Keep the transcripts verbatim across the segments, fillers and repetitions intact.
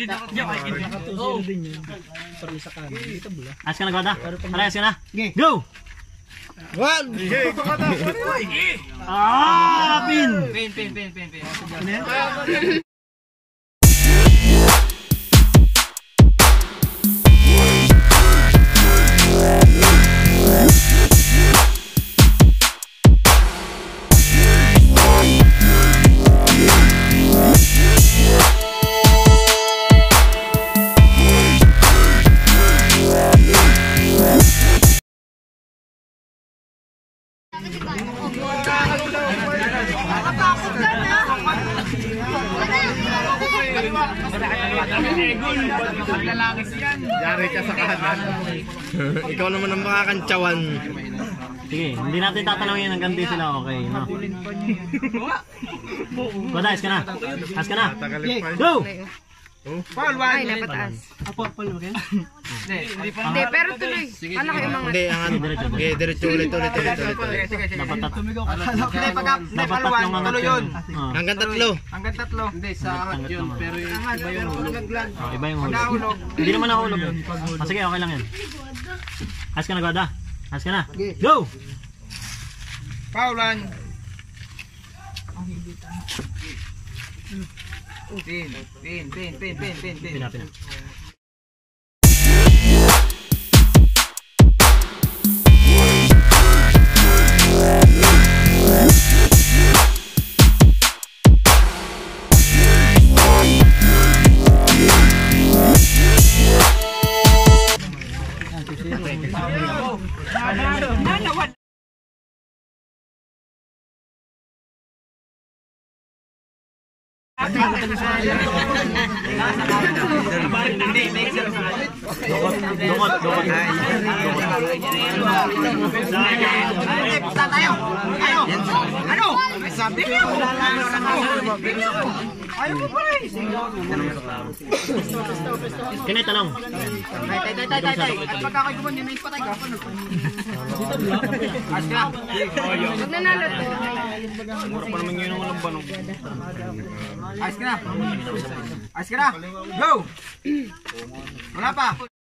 Oo. Parang sa kanan. Dito bula. Ayos ka na, Gwada? Ayos ka na? Go! One! Ah! Pin! Pin, pin, pin, pin, pin. Yari ka sa kanan. Ikaw naman ang makakantsawan. Sige, hindi natin tatanungin hanggang di sila okay, no? Gwada, ayos ka na? Ayos ka na? Go! Paul, Ay, napataas. Apo, Paul, okay? Hindi, pero tuloy. Ano kayo mga... Hindi, ang okay, diretso ulit, ulit, ulit, ulit. Dapat tat... Hindi, pagka Dapat paluan, tatlong angat tuloy yun. yun. Ah, Hanggang tatlo. Hanggang tatlo. Hindi, sa angat yun. Pero iba yung hulog. iba yung hulog. Hindi naman nahulog yun. Ah, sige, okay lang yan. Ayos ka na, Gwada? Ayos ka na? Go! Paulan. Pin, pin, pin, pin, pin, pin, pin. Pina, pina. Dukot, dukot, dukot. Punta tayo. Tayo. Ano? Sabi ko. Ayaw mo pa rin. Kini tanong. Tay, tay, tay, tay, tay. At pagkakaguman yun, may patay ka. Ayos ka. Huwag nanalo to. Mura pa naman yun ang walang banog. Ayos ka na. Ayos ka na. Go! Wala pa.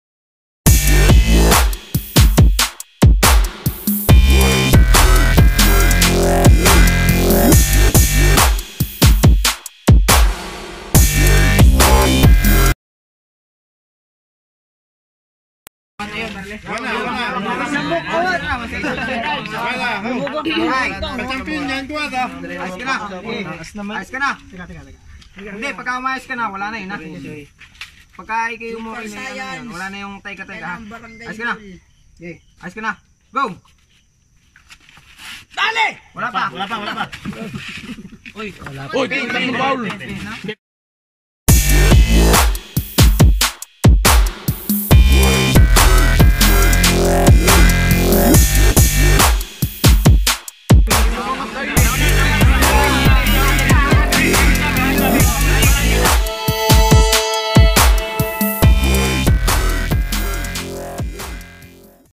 Wala, wala. Wala. Ka-champion yan, Gwada. Ayos ka na. Ayos ka na. Hindi, pagka umayos ka na, wala na yun ha. Pagka ikaw mo rin yun, wala na yung tayka-tayka ha. Ayos ka na. Ayos ka na. Go! Dali! Wala pa. Wala pa, wala pa. Uy, pin, pin, pin, pin, pin, ha?